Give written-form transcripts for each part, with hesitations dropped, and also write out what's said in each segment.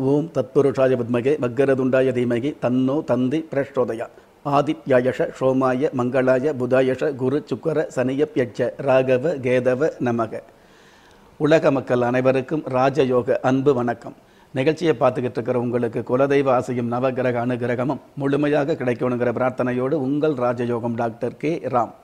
ஓம் தத்புருஷாய வித்மகே வக்கரதுண்டாய தீமகி தன்னோ தந்தி பிரச்சோதயா ஆதித்யாயஷ சோமாய மங்களாய புதாயஷ குரு சுக்கர சனியப்யட்ச ராகவ கேதவ நமக. உலக மக்கள் அனைவருக்கும் ராஜயோக அன்பு வணக்கம். நிகழ்ச்சியை பார்த்துக்கிட்டு இருக்கிற உங்களுக்கு குலதெய்வ ஆசையும் நவகிரக அனுகிரகமும் முழுமையாக கிடைக்கணுங்கிற பிரார்த்தனையோடு உங்கள் ராஜயோகம் டாக்டர் கே ராம்.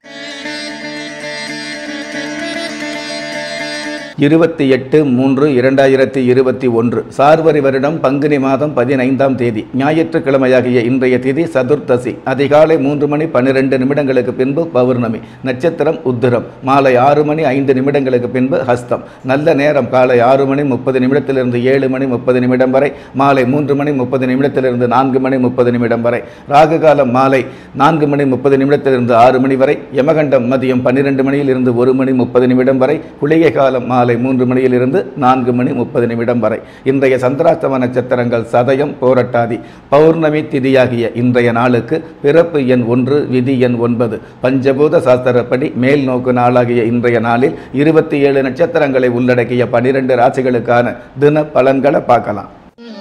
28/3/2021 சார்வரி வருடம் பங்குனி மாதம் 15ஆம் தேதி ஞாயிற்றுக்கிழமையாகிய இன்றைய திதி சதுர்த்தசி. அதிகாலை 3:12 பின்பு பௌர்ணமி. நட்சத்திரம் உத்திரம். மாலை 6:05 பின்பு ஹஸ்தம். நல்ல நேரம் காலை 6:30 7:30 வரை, மாலை 3:30 4:30 வரை. ராகு காலம் மாலை 4:30 6 வரை. யமகண்டம் மதியம் 12 1:30 வரை. குளிகை காலம் மாலை 3 4:30 வரை. இன்றைய சந்திராஷ்டம நட்சத்திரங்கள் சதயம், போரட்டாதி. பௌர்ணமி திதியாகிய இன்றைய நாளுக்கு பிறப்பு எண் 1, விதி எண் 9. பஞ்சபூத சாஸ்திரப்படி மேல் நோக்கு நாளாகிய இன்றைய நாளில் 27 நட்சத்திரங்களை உள்ளடக்கிய 12 ராசிகளுக்கான தின பலன்களை பார்க்கலாம்.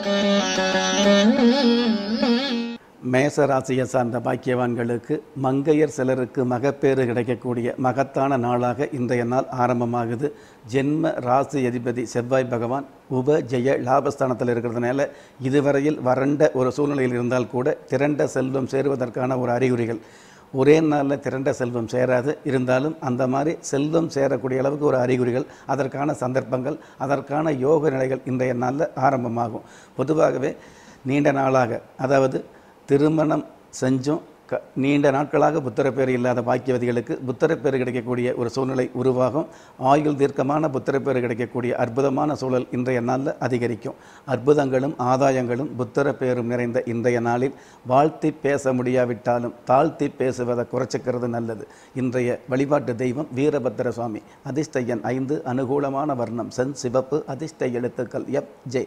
மேச ராசியை சார்ந்த பாக்கியவான்களுக்கு மங்கையர் சிலருக்கு மகப்பேறு கிடைக்கக்கூடிய மகத்தான நாளாக இன்றைய நாள் ஆரம்பமாகுது. ஜென்ம ராசி அதிபதி செவ்வாய் பகவான் உபஜெய லாபஸ்தானத்தில் இருக்கிறதுனால இதுவரையில் வறண்ட ஒரு சூழ்நிலையில் இருந்தால் கூட திரண்ட செல்வம் சேருவதற்கான ஒரு அறிகுறிகள். ஒரே நாளில் திரண்ட செல்வம் சேராது, இருந்தாலும் அந்த மாதிரி செல்வம் சேரக்கூடிய அளவுக்கு ஒரு அறிகுறிகள், அதற்கான சந்தர்ப்பங்கள், அதற்கான யோக நிலைகள் இன்றைய நாளில் ஆரம்பமாகும். பொதுவாகவே நீண்ட நாளாக, அதாவது திருமணம் செஞ்சும் நீண்ட நாட்களாக புத்திரப்பேறு இல்லாத பாக்கியவதிகளுக்கு புத்திரப்பேறு கிடைக்கக்கூடிய ஒரு சூழ்நிலை உருவாகும். ஆயுள் தீர்க்கமான புத்திரப்பேறு கிடைக்கக்கூடிய அற்புதமான சூழல் இன்றைய நாளில் அதிகரிக்கும். அற்புதங்களும் ஆதாயங்களும் புத்திரப்பேரும் நிறைந்த இன்றைய நாளில் வாழ்த்தி பேச முடியாவிட்டாலும் தாழ்த்தி பேசுவதை குறைச்சிக்கிறது நல்லது. இன்றைய வழிபாட்டு தெய்வம் வீரபத்திர சுவாமி. அதிர்ஷ்ட எண் 5. அனுகூலமான வர்ணம் சென் சிவப்பு. அதிர்ஷ்ட எழுத்துக்கள் FJ.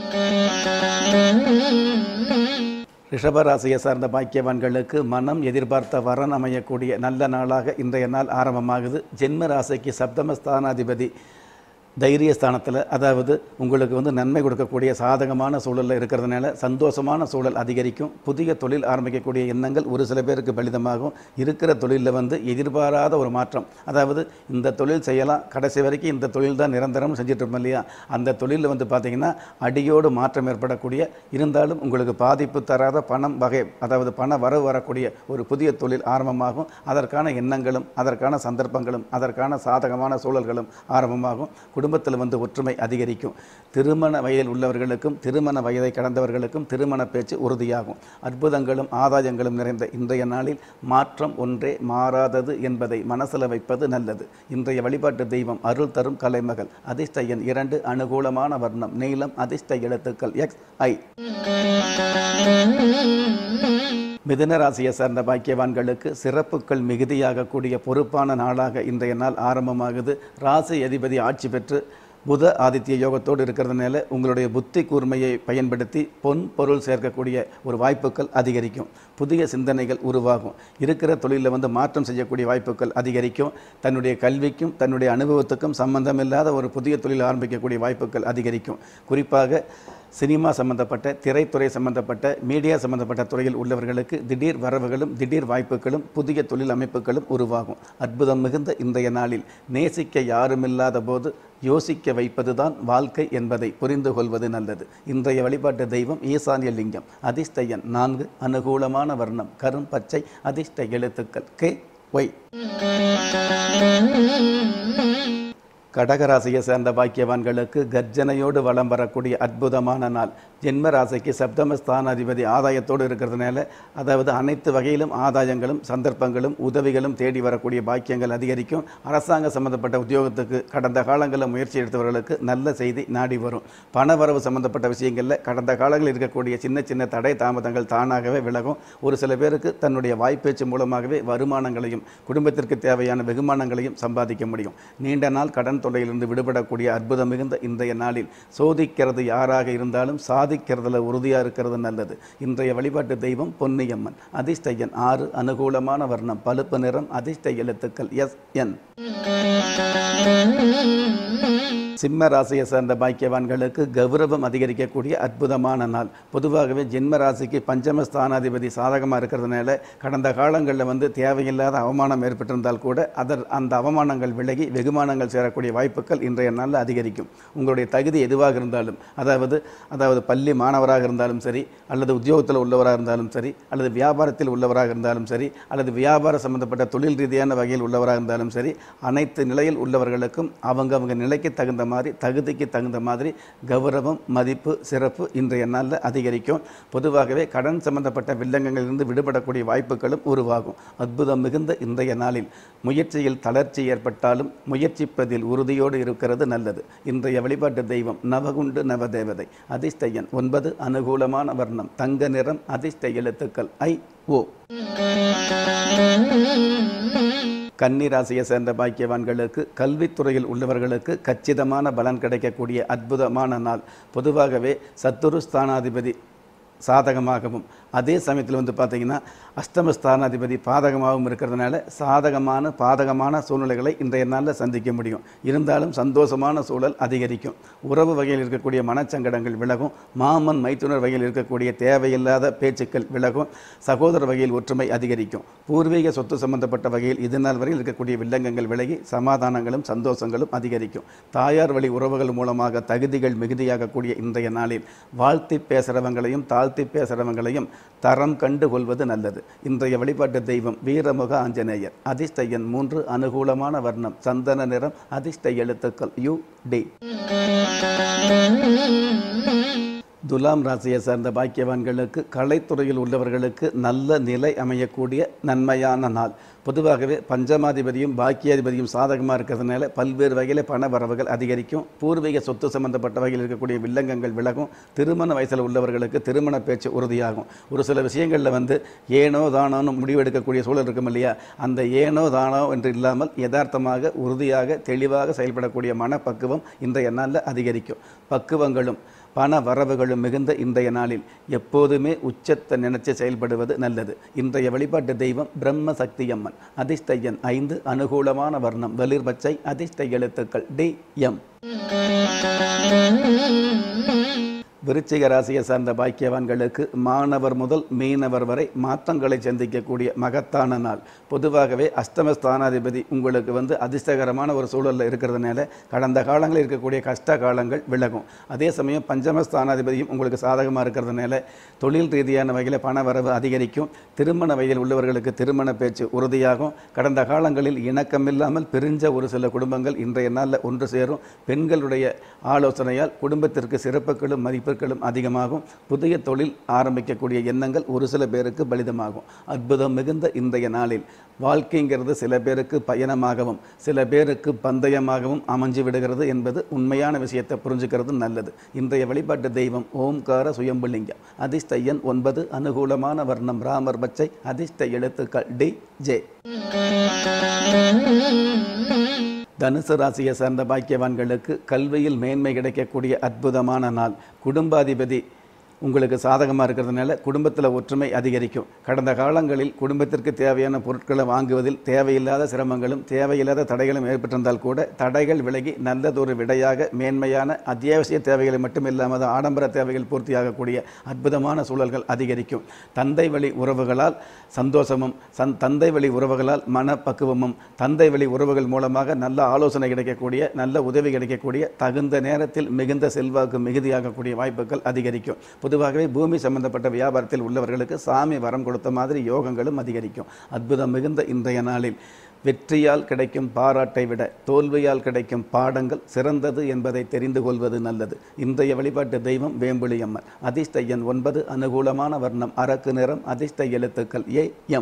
ரிஷபராசியை சார்ந்த பாக்கியவான்களுக்கு மனம் எதிர்பார்த்த வரன் அமையக்கூடிய நல்ல நாளாக இன்றைய நாள் ஆரம்பமாகுது. ஜென்ம ராசிக்கு சப்தமஸ்தானாதிபதி தைரியஸ்தானத்தில், அதாவது உங்களுக்கு நன்மை கொடுக்கக்கூடிய சாதகமான சூழலில் இருக்கிறதுனால சந்தோஷமான சூழல் அதிகரிக்கும். புதிய தொழில் ஆரம்பிக்கக்கூடிய எண்ணங்கள் ஒரு சில பேருக்கு பலிதமாகும். இருக்கிற தொழிலில் எதிர்பாராத ஒரு மாற்றம், அதாவது இந்த தொழில் செய்யலாம், கடைசி வரைக்கும் இந்த தொழில் தான் நிரந்தரம் செஞ்சுட்டு இருப்போம் இல்லையா, அந்த தொழிலில் பார்த்திங்கன்னா அடியோடு மாற்றம் ஏற்படக்கூடிய, இருந்தாலும் உங்களுக்கு பாதிப்பு தராத பணம் வகை, அதாவது பண வரவு வரக்கூடிய ஒரு புதிய தொழில் ஆரம்பமாகும். அதற்கான எண்ணங்களும் அதற்கான சந்தர்ப்பங்களும் அதற்கான சாதகமான சூழல்களும் ஆரம்பமாகும். குடும்பத்தில் ஒற்றுமை அதிகரிக்கும். திருமண வயதில் உள்ளவர்களுக்கும் திருமண வயதை கடந்தவர்களுக்கும் திருமண பேச்சு உறுதியாகும். அற்புதங்களும் ஆதாயங்களும் நிறைந்த இன்றைய நாளில் மாற்றம் ஒன்றே மாறாதது என்பதை மனசில் வைப்பது நல்லது. இன்றைய வழிபாட்டு தெய்வம் அருள் தரும் கலைமகள். அதிர்ஷ்ட எண் 2. அனுகூலமான வர்ணம் நீலம். அதிர்ஷ்ட எழுத்துக்கள் XI. மிதுன ராசியை சார்ந்த பாக்கியவான்களுக்கு சிறப்புகள் மிகுதியாகக்கூடிய பொறுப்பான நாளாக இன்றைய நாள் ஆரம்பமாகுது. ராசி அதிபதி ஆட்சி பெற்று புத ஆதித்ய யோகத்தோடு இருக்கிறதுனால உங்களுடைய புத்தி கூர்மையை பயன்படுத்தி பொன் பொருள் சேர்க்கக்கூடிய ஒரு வாய்ப்புகள் அதிகரிக்கும். புதிய சிந்தனைகள் உருவாகும். இருக்கிற தொழிலில் மாற்றம் செய்யக்கூடிய வாய்ப்புகள் அதிகரிக்கும். தன்னுடைய கல்விக்கும் தன்னுடைய அனுபவத்துக்கும் சம்பந்தமில்லாத ஒரு புதிய தொழில் ஆரம்பிக்கக்கூடிய வாய்ப்புகள் அதிகரிக்கும். குறிப்பாக சினிமா சம்பந்தப்பட்ட, திரைத்துறை சம்பந்தப்பட்ட, மீடியா சம்பந்தப்பட்ட துறையில் உள்ளவர்களுக்கு திடீர் வரவுகளும் திடீர் வாய்ப்புகளும் புதிய தொழில் அமைப்புகளும் உருவாகும். அற்புதம் மிகுந்த இன்றைய நாளில் நேசிக்க யாருமில்லாத போது யோசிக்க வைப்பதுதான் வாழ்க்கை என்பதை புரிந்து கொள்வது நல்லது. இன்றைய வழிபாட்டு தெய்வம் ஈசான்ய லிங்கம். அதிர்ஷ்ட எண் 4. அனுகூலமான வர்ணம் கரும் பச்சை. அதிர்ஷ்ட எழுத்துக்கள் KY. கடகராசியை சேர்ந்த பாக்கியவான்களுக்கு கர்ஜனையோடு வலம் வரக்கூடிய அற்புதமான நாள். ஜென்ம ராசிக்கு சப்தமஸ்தானாதிபதி ஆதாயத்தோடு இருக்கிறதுனால, அதாவது அனைத்து வகையிலும் ஆதாயங்களும் சந்தர்ப்பங்களும் உதவிகளும் தேடி வரக்கூடிய பாக்கியங்கள் அதிகரிக்கும். அரசாங்க சம்பந்தப்பட்ட உத்தியோகத்துக்கு கடந்த காலங்களில் முயற்சி எடுத்தவர்களுக்கு நல்ல செய்தி நாடி வரும். பணவரவு சம்பந்தப்பட்ட விஷயங்களில் கடந்த காலங்களில் இருக்கக்கூடிய சின்ன சின்ன தடை தாமதங்கள் தானாகவே விலகும். ஒரு சில பேருக்கு தன்னுடைய வாய்ப்பேச்சு மூலமாகவே வருமானங்களையும் குடும்பத்திற்கு தேவையான வெகுமானங்களையும் சம்பாதிக்க முடியும். நீண்ட நாள் கடன் தொல்லையிலிருந்து விடுபடக்கூடிய அற்புதம் மிகுந்த இன்றைய நாளில் சோதிக்கிறது யாராக இருந்தாலும் சாதிக்கிறதுல உறுதியாக இருக்கிறது நல்லது. இன்றைய வழிபாட்டு தெய்வம் பொன்னியம்மன். அதிர்ஷ்ட எண் 6. அனுகூலமான வர்ணம் பழுப்பு நிறம். அதிர்ஷ்ட எழுத்துக்கள் SN. சிம்ம ராசியை சார்ந்த பாக்கியவான்களுக்கு கௌரவம் அதிகரிக்கக்கூடிய அற்புதமான நாள். பொதுவாகவே ஜென்ம ராசிக்கு பஞ்சம ஸ்தானாதிபதி சாதகமாக இருக்கிறதுனால கடந்த காலங்களில் தேவையில்லாத அவமானம் ஏற்பட்டிருந்தால் கூட அந்த அவமானங்கள் விலகி வெகுமானங்கள் சேரக்கூடிய வாய்ப்புகள் இன்றைய நாளில் அதிகரிக்கும். உங்களுடைய தகுதி எதுவாக இருந்தாலும், அதாவது பள்ளி மாணவராக இருந்தாலும் சரி, அல்லது உத்தியோகத்தில் உள்ளவராக இருந்தாலும் சரி, அல்லது வியாபாரத்தில் உள்ளவராக இருந்தாலும் சரி, அல்லது வியாபார சம்பந்தப்பட்ட தொழில் ரீதியான வகையில் உள்ளவராக இருந்தாலும் சரி, அனைத்து நிலையில் உள்ளவர்களுக்கும் அவங்க நிலைக்கு தகுந்த மாதிரி, தகுதிக்கு தகுந்த மாதிரி கௌரவம், மதிப்பு, சிறப்பு இன்றைய நாளில் அதிகரிக்கும். பொதுவாகவே கடன் சம்பந்தப்பட்ட வில்லங்கங்களிலிருந்து விடுபடக்கூடிய வாய்ப்புகளும் உருவாகும். அற்புதம் மிகுந்த இன்றைய நாளில் முயற்சியில் தளர்ச்சி ஏற்பட்டாலும் முயற்சிப்பதில் உறுதியோடு இருக்கிறது நல்லது. இன்றைய வழிபாட்டு தெய்வம் நவகுண்டு நவதேவதை. அதிர்ஷ்ட எண் 9, அனுகூலமான வர்ணம் தங்க நிறம், அதிர்ஷ்ட எழுத்துக்கள் I-O. கன்னி ராசியை சேர்ந்த பாக்கியவான்களுக்கு கல்வித்துறையில் உள்ளவர்களுக்கு கச்சிதமான பலன் கிடைக்கக்கூடிய அற்புதமான நாள். பொதுவாகவே சத்துரு ஸ்தானாதிபதி சாதகமாகவும் அதே சமயத்தில் பார்த்தீங்கன்னா அஷ்டமஸ்தானாதிபதி பாதகமாகவும் இருக்கிறதுனால பாதகமான சூழ்நிலைகளை இன்றைய நாளில் சந்திக்க முடியும். இருந்தாலும் சந்தோஷமான சூழல் அதிகரிக்கும். உறவு வகையில் இருக்கக்கூடிய மனச்சங்கடங்கள் விலகும். மாமன் மைத்துனர் வகையில் இருக்கக்கூடிய தேவையில்லாத பேச்சுக்கள் விலகும். சகோதர வகையில் ஒற்றுமை அதிகரிக்கும். பூர்வீக சொத்து சம்பந்தப்பட்ட வகையில் இது நாள் வரையில் இருக்கக்கூடிய வில்லங்கங்கள் விலகி சமாதானங்களும் சந்தோஷங்களும் அதிகரிக்கும். தாயார் வழி உறவுகள் மூலமாக தகுதிகள் மிகுதியாகக்கூடிய இன்றைய நாளில் வாழ்த்தி பேசுகிறவங்களையும் தாழ்த்தி பேசுகிறவங்களையும் தரம் கண்டு கொள்வது நல்லது. இன்றைய வழிபாட்டு தெய்வம் வீரமுக ஆஞ்சநேயர். அதிர்ஷ்ட எண் 3, அனுகூலமான வர்ணம் சந்தன நிறம், அதிர்ஷ்ட எழுத்துக்கள் U-D. துலாம் ராசியை சார்ந்த பாக்கியவான்களுக்கு கலைத்துறையில் உள்ளவர்களுக்கு நல்ல நிலை அமையக்கூடிய நன்மையான நாள். பொதுவாகவே பஞ்சமாதிபதியும் பாக்கியாதிபதியும் சாதகமாக இருக்கிறதுனால பல்வேறு வகையில் பண வரவுகள் அதிகரிக்கும். பூர்வீக சொத்து சம்பந்தப்பட்ட வகையில் இருக்கக்கூடிய வில்லங்கங்கள் விலகும். திருமண வயசில் உள்ளவர்களுக்கு திருமண பேச்சு உறுதியாகும். ஒரு சில விஷயங்களில் ஏனோ தானோன்னு முடிவெடுக்கக்கூடிய சூழல் இருக்கும் இல்லையா, அந்த ஏனோ தானோ என்று இல்லாமல் யதார்த்தமாக உறுதியாக தெளிவாக செயல்படக்கூடிய மனப்பக்குவம் இன்றைய நாளில் அதிகரிக்கும். பக்குவங்களும் பண வரவுகளும் மிகுந்த இன்றைய நாளில் எப்போதுமே உச்சத்தை நினைச்சு செயல்படுவது நல்லது. இன்றைய வழிபாட்டு தெய்வம் பிரம்ம சக்தி அம்மன். அதிர்ஷ்ட எண் 5, அனுகூலமான வர்ணம் வெளிர் பச்சை, அதிர்ஷ்ட எழுத்துக்கள் D-M. விருச்சிக ராசியை சார்ந்த பாக்கியவான்களுக்கு மாணவர் முதல் மீனவர் வரை மாற்றங்களை சந்திக்கக்கூடிய மகத்தான நாள். பொதுவாகவே அஷ்டமஸ்தானாதிபதி உங்களுக்கு அதிர்ஷ்டகரமான ஒரு சூழலில் இருக்கிறதுனால கடந்த காலங்களில் இருக்கக்கூடிய கஷ்ட காலங்கள் விலகும். அதே சமயம் பஞ்சமஸ்தானாதிபதியும் உங்களுக்கு சாதகமாக இருக்கிறதுனால தொழில் ரீதியான வகையில் பண வரவு அதிகரிக்கும். திருமண வகையில் உள்ளவர்களுக்கு திருமண பேச்சு உறுதியாகும். கடந்த காலங்களில் இணக்கமில்லாமல் பிரிஞ்ச ஒரு சில குடும்பங்கள் இன்றைய நாளில் ஒன்று சேரும். பெண்களுடைய ஆலோசனையால் குடும்பத்திற்கு சிறப்புகளும் மதிப்புகளும் அதிகமாகும். புதிய தொழில் ஆரம்பிக்கக்கூடிய எண்ணங்கள் ஒரு சில பேருக்கு பலிதமாகும். அற்புதம் மிகுந்த இன்றைய நாளில் வாழ்க்கைங்கிறது சில பேருக்கு பயணமாகவும் சில பேருக்கு பந்தயமாகவும் அமைஞ்சு விடுகிறது என்பது உண்மையான விஷயத்தை புரிஞ்சுக்கிறது நல்லது. இன்றைய வழிபாட்டு தெய்வம் ஓம்கார சுயம்புலிங்கம். அதிர்ஷ்ட எண் 9, அனுகூலமான வர்ணம் ராமர் பச்சை, அதிர்ஷ்ட எழுத்துக்கள் D-J. தனுசு ராசியை சார்ந்த பாக்கியவான்களுக்கு கல்வியில் மேன்மை கிடைக்கக்கூடிய அற்புதமான நாள். குடும்பாதிபதி உங்களுக்கு சாதகமாக இருக்கிறதுனால குடும்பத்தில் ஒற்றுமை அதிகரிக்கும். கடந்த காலங்களில் குடும்பத்திற்கு தேவையான பொருட்களை வாங்குவதில் தேவையில்லாத சிரமங்களும் தேவையில்லாத தடைகளும் ஏற்பட்டிருந்தால் கூட தடைகள் விலகி நல்லதொரு விடையாக மேன்மையான அத்தியாவசிய தேவைகளை மட்டுமில்லாமல் ஆடம்பர தேவைகள் பூர்த்தியாகக்கூடிய அற்புதமான சூழல்கள் அதிகரிக்கும். தந்தை வழி உறவுகளால் சந்தோஷமும் தந்தை வழி உறவுகளால் மனப்பக்குவமும் தந்தை வழி உறவுகள் மூலமாக நல்ல ஆலோசனை கிடைக்கக்கூடிய நல்ல உதவி கிடைக்கக்கூடிய தகுந்த நேரத்தில் மிகுந்த செல்வாக்கு மிகுதியாகக்கூடிய வாய்ப்புகள் அதிகரிக்கும். பொதுவாகவே பூமி சம்பந்தப்பட்ட வியாபாரத்தில் உள்ளவர்களுக்கு சாமி வரம் கொடுத்த மாதிரி யோகங்களும் அதிகரிக்கும். அற்புதம் மிகுந்த இன்றைய நாளில் வெற்றியால் கிடைக்கும் பாராட்டை விட தோல்வியால் கிடைக்கும் பாடங்கள் சிறந்தது என்பதை தெரிந்து கொள்வது நல்லது. இன்றைய வழிபாட்டு தெய்வம் வேம்புலியம்மன். அதிர்ஷ்ட எண் 9, அனுகூலமான வர்ணம் அரக்கு நிறம், அதிர்ஷ்ட எழுத்துக்கள் A-M.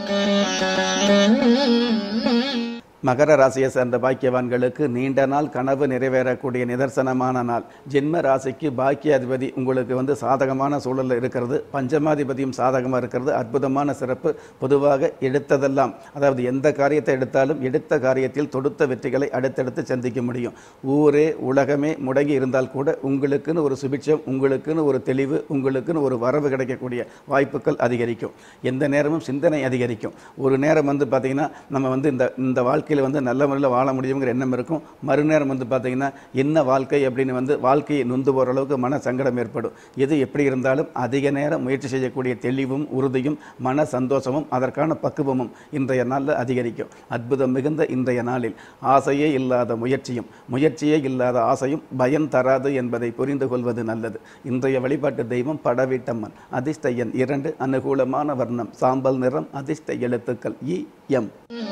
மகர ராசியை சேர்ந்த பாக்கியவான்களுக்கு நீண்ட நாள் கனவு நிறைவேறக்கூடிய நிதர்சனமான நாள். ஜென்ம ராசிக்கு பாக்கியாதிபதி உங்களுக்கு சாதகமான சூழலில் இருக்கிறது. பஞ்சமாதிபதியும் சாதகமாக இருக்கிறது. அற்புதமான சிறப்பு. பொதுவாக எடுத்ததெல்லாம், அதாவது எந்த காரியத்தை எடுத்தாலும் எடுத்த காரியத்தில் தொடுத்த வெற்றிகளை அடுத்தடுத்து சந்திக்க முடியும். ஊரே உலகமே முடங்கி இருந்தால் கூட உங்களுக்குன்னு ஒரு சுபிட்சம், உங்களுக்குன்னு ஒரு தெளிவு, உங்களுக்குன்னு ஒரு வரவு கிடைக்கக்கூடிய வாய்ப்புகள் அதிகரிக்கும். எந்த நேரமும் சிந்தனை அதிகரிக்கும். ஒரு நேரம் பார்த்தீங்கன்னா நம்ம இந்த வாழ்க்கை வாழ்க்கையில் வந்து நல்ல முறையில் வாழ முடியுங்கிற எண்ணம் இருக்கும். மறுநேரம் வந்து பார்த்திங்கன்னா என்ன வாழ்க்கை அப்படின்னு வந்து வாழ்க்கையை நொந்து போகிற அளவுக்கு மன சங்கடம் ஏற்படும். எது எப்படி இருந்தாலும் அதிக நேரம் முயற்சி செய்யக்கூடிய தெளிவும் உறுதியும் மன சந்தோஷமும் அதற்கான பக்குவமும் இன்றைய நாளில் அதிகரிக்கும். அற்புதம் மிகுந்த இன்றைய நாளில் ஆசையே இல்லாத முயற்சியும் முயற்சியே இல்லாத ஆசையும் பயன் தராது என்பதை புரிந்து கொள்வது நல்லது. இன்றைய வழிபாட்டு தெய்வம் படவீட்டம்மன். அதிர்ஷ்ட எண் 2, அனுகூலமான வர்ணம் சாம்பல் நிறம், அதிர்ஷ்ட எழுத்துக்கள் இ எம்.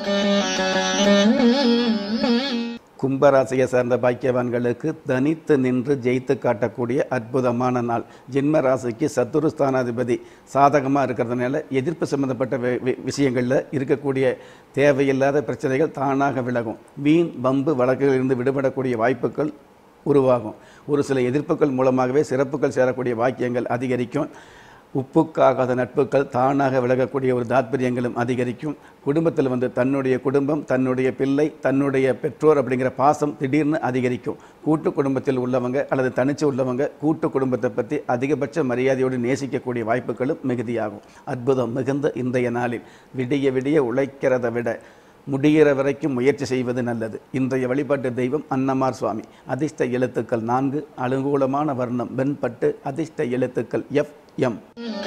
கும்பராசியை சார்ந்த பாக்கியவான்களுக்கு தனித்து நின்று ஜெயித்து காட்டக்கூடிய அற்புதமான நாள். ஜென்ம ராசிக்கு சத்துருஸ்தானாதிபதி சாதகமாக இருக்கிறதுனால எதிர்ப்பு சம்பந்தப்பட்ட விஷயங்களில் இருக்கக்கூடிய தேவையில்லாத பிரச்சனைகள் தானாக விலகும். வீண் வம்பு வழக்குகளிலிருந்து விடுபடக்கூடிய வாய்ப்புகள் உருவாகும். ஒரு சில எதிர்ப்புகள் மூலமாகவே சிறப்புகள் சேரக்கூடிய வாக்கியங்கள் அதிகரிக்கும். உப்புக்காகாத நட்புகள் தானாக விலகக்கூடிய ஒரு தாத்பரியங்களும் அதிகரிக்கும். குடும்பத்தில் வந்து தன்னுடைய குடும்பம், தன்னுடைய பிள்ளை, தன்னுடைய பெற்றோர் அப்படிங்கிற பாசம் திடீர்னு அதிகரிக்கும். கூட்டு குடும்பத்தில் உள்ளவங்க அல்லது தனிச்சு உள்ளவங்க கூட்டு குடும்பத்தை பற்றி அதிகபட்ச மரியாதையோடு நேசிக்கக்கூடிய வாய்ப்புகளும் மிகுதியாகும். அற்புதம் மிகுந்த இன்றைய நாளில் விடிய விடிய உழைக்கிறத விட முடிகிற வரைக்கும் முயற்சி செய்வது நல்லது. இன்றைய வழிபாட்டு தெய்வம் அன்னமார் சுவாமி. அதிர்ஷ்ட எழுத்துக்கள் 4, அனுகூலமான வர்ணம் வெண்பட்டு, அதிர்ஷ்ட எழுத்துக்கள் எஃப் எம்.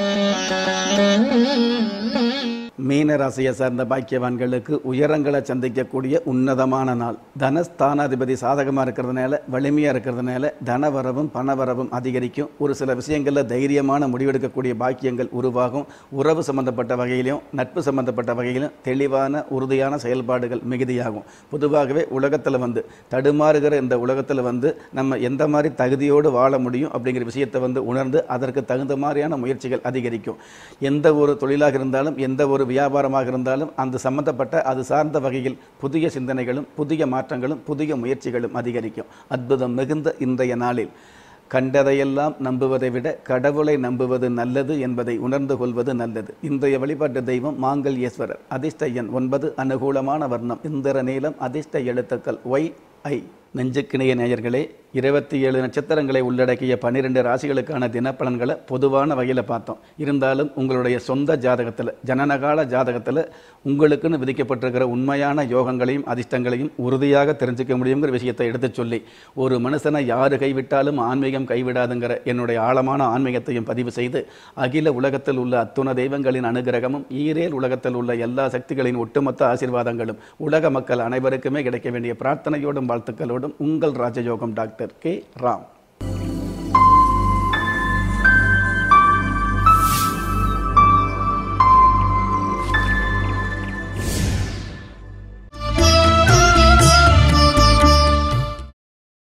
மீன ராசியை சார்ந்த பாக்கியவான்களுக்கு உயரங்களை சந்திக்கக்கூடிய உன்னதமான நாள். தனஸ்தானாதிபதி சாதகமாக இருக்கிறதுனால வலிமையாக இருக்கிறதுனால தனவரவும் பணவரவும் அதிகரிக்கும். ஒரு சில விஷயங்களில் தைரியமான முடிவெடுக்கக்கூடிய பாக்கியங்கள் உருவாகும். உறவு சம்பந்தப்பட்ட வகையிலும் நட்பு சம்பந்தப்பட்ட வகையிலும் தெளிவான உறுதியான செயல்பாடுகள் மிகுதியாகும். பொதுவாகவே உலகத்தில் வந்து தடுமாறுகிற இந்த உலகத்தில் வந்து நம்ம எந்த மாதிரி தகுதியோடு வாழ முடியும் அப்படிங்கிற விஷயத்தை வந்து உணர்ந்து அதற்கு தகுந்த மாதிரியான முயற்சிகள் அதிகரிக்கும். எந்த ஒரு தொழிலாக இருந்தாலும் எந்த ஒரு வியாபாரமாக இருந்தாலும் அந்த சம்பந்தப்பட்ட அது சார்ந்த வகையில் புதிய சிந்தனைகளும் புதிய மாற்றங்களும் புதிய முயற்சிகளும் அதிகரிக்கும். அற்புதம் மிகுந்த இன்றைய நாளில் கண்டதையெல்லாம் நம்புவதை விட கடவுளை நம்புவது நல்லது என்பதை உணர்ந்து கொள்வது நல்லது. இன்றைய வழிபாட்டு தெய்வம் மாங்கல்யேஸ்வரர். அதிர்ஷ்ட எண் 9, அனுகூலமான வர்ணம் இந்திர நீலம், அதிர்ஷ்ட எழுத்துக்கள் ஒய் ஐ. நெஞ்சுக்கிணைய நேயர்களே, 27 நட்சத்திரங்களை உள்ளடக்கிய 12 ராசிகளுக்கான தினப்பலன்களை பொதுவான வகையில் பார்த்தோம். இருந்தாலும் உங்களுடைய சொந்த ஜாதகத்தில் ஜனனகால ஜாதகத்தில் உங்களுக்குன்னு விதிக்கப்பட்டிருக்கிற உண்மையான யோகங்களையும் அதிர்ஷ்டங்களையும் உறுதியாக தெரிஞ்சுக்க முடியுங்கிற விஷயத்தை எடுத்து சொல்லி ஒரு மனுஷனை யாரு கைவிட்டாலும் ஆன்மீகம் கைவிடாதுங்கிற என்னுடைய ஆழமான ஆன்மீகத்தையும் பதிவு செய்து அகில உலகத்தில் உள்ள அத்துண தெய்வங்களின் அனுகிரகமும் ஈரேல் உலகத்தில் உள்ள எல்லா சக்திகளின் ஒட்டுமொத்த ஆசீர்வாதங்களும் உலக மக்கள் அனைவருக்குமே கிடைக்க வேண்டிய பிரார்த்தனையோடும் வாழ்த்துக்களோடும் உங்கள் ராஜயோகம் டாக்டர் கே. ராம்.